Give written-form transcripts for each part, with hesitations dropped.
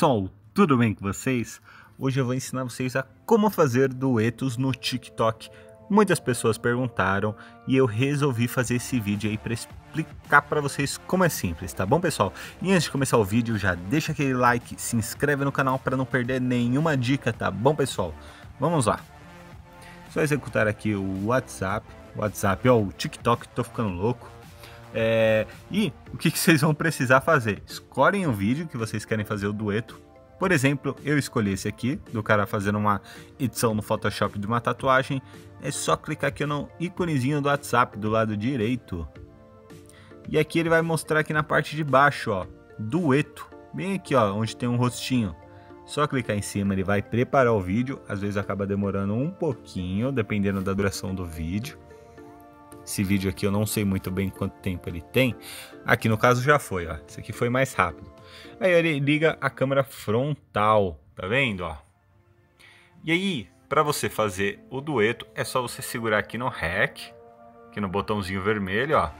Pessoal, tudo bem com vocês? Hoje eu vou ensinar vocês a como fazer duetos no TikTok. Muitas pessoas perguntaram e eu resolvi fazer esse vídeo aí para explicar para vocês como é simples, tá bom, pessoal? E antes de começar o vídeo, já deixa aquele like, se inscreve no canal para não perder nenhuma dica, tá bom, pessoal? Vamos lá. Só executar aqui o WhatsApp, o TikTok, tô ficando louco. E o que vocês vão precisar fazer? Escolhem o vídeo que vocês querem fazer o dueto. Por exemplo, eu escolhi esse aqui, do cara fazendo uma edição no Photoshop de uma tatuagem. É só clicar aqui no íconezinho do WhatsApp do lado direito. E aqui ele vai mostrar aqui na parte de baixo, ó, dueto. Bem aqui, ó, onde tem um rostinho. Só clicar em cima, ele vai preparar o vídeo. Às vezes acaba demorando um pouquinho, dependendo da duração do vídeo. Esse vídeo aqui eu não sei muito bem quanto tempo ele tem. Aqui no caso já foi, ó. Esse aqui foi mais rápido. Aí ele liga a câmera frontal, tá vendo, ó? E aí, para você fazer o dueto, é só você segurar aqui no REC, aqui no botãozinho vermelho, ó.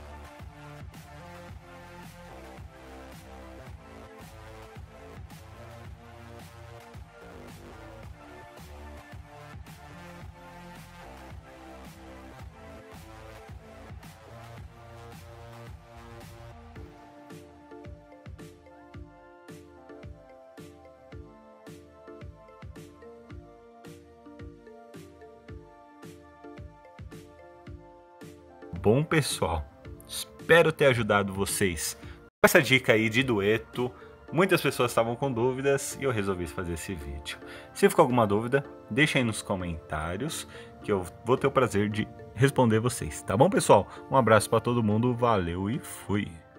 Bom, pessoal, espero ter ajudado vocês com essa dica aí de dueto. Muitas pessoas estavam com dúvidas e eu resolvi fazer esse vídeo. Se ficou alguma dúvida, deixa aí nos comentários que eu vou ter o prazer de responder vocês, tá bom, pessoal? Um abraço para todo mundo, valeu e fui!